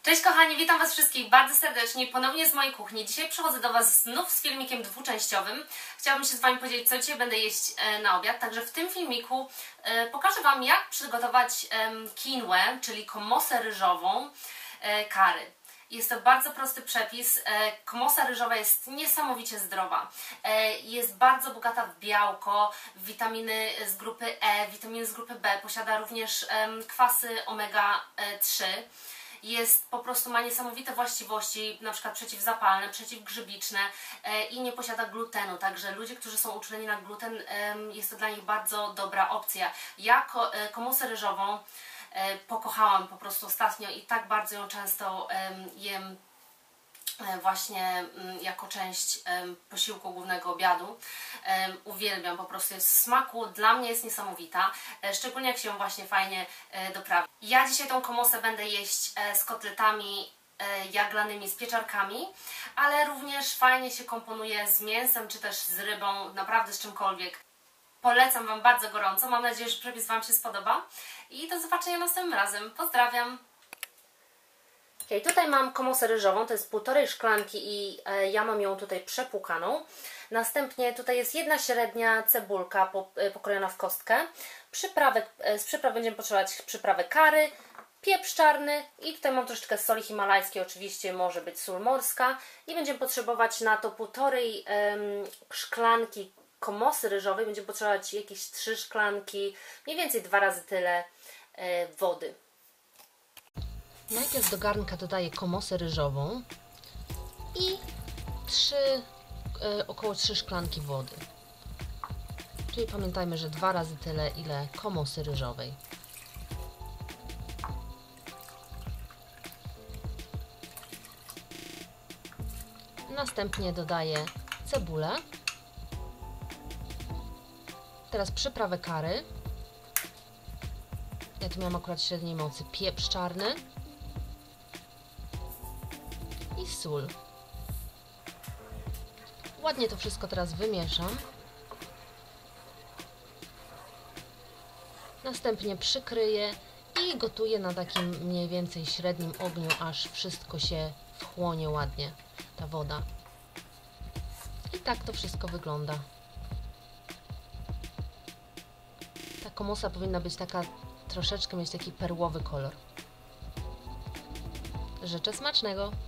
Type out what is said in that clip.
Cześć kochani, witam Was wszystkich bardzo serdecznie ponownie z mojej kuchni. Dzisiaj przychodzę do Was znów z filmikiem dwuczęściowym. Chciałabym się z Wami podzielić, co dzisiaj będę jeść na obiad. Także w tym filmiku pokażę Wam, jak przygotować quinoę, czyli komosę ryżową curry. Jest to bardzo prosty przepis. Komosa ryżowa jest niesamowicie zdrowa. Jest bardzo bogata w białko, witaminy z grupy E, witaminy z grupy B. Posiada również kwasy omega-3. Jest po prostu, ma niesamowite właściwości, na przykład przeciwzapalne, przeciwgrzybiczne i nie posiada glutenu. Także ludzie, którzy są uczuleni na gluten, jest to dla nich bardzo dobra opcja. Ja komosę ryżową pokochałam po prostu ostatnio i tak bardzo ją często jem właśnie jako część posiłku głównego obiadu. Uwielbiam, po prostu jest w smaku, dla mnie jest niesamowita, szczególnie jak się ją właśnie fajnie doprawi. Ja dzisiaj tą komosę będę jeść z kotletami jaglanymi, z pieczarkami, ale również fajnie się komponuje z mięsem, czy też z rybą, naprawdę z czymkolwiek. Polecam Wam bardzo gorąco, mam nadzieję, że przepis Wam się spodoba i do zobaczenia następnym razem. Pozdrawiam! Okay, tutaj mam komosę ryżową, to jest 1,5 szklanki i ja mam ją tutaj przepłukaną. Następnie tutaj jest jedna średnia cebulka pokrojona w kostkę. Z przypraw będziemy potrzebować przyprawę curry, pieprz czarny i tutaj mam troszeczkę soli himalajskiej, oczywiście może być sól morska. I będziemy potrzebować na to 1,5 szklanki komosy ryżowej, będziemy potrzebować jakieś 3 szklanki, mniej więcej 2 razy tyle wody. Najpierw do garnka dodaję komosę ryżową i około 3 szklanki wody. Czyli pamiętajmy, że 2 razy tyle, ile komosy ryżowej. Następnie dodaję cebulę. Teraz przyprawę curry. Ja tu miałam akurat średniej mocy pieprz czarny i sól. Ładnie to wszystko teraz wymieszam. Następnie przykryję i gotuję na takim mniej więcej średnim ogniu, aż wszystko się wchłonie ładnie, ta woda. I tak to wszystko wygląda. Ta komosa powinna być taka, troszeczkę mieć taki perłowy kolor. Życzę smacznego!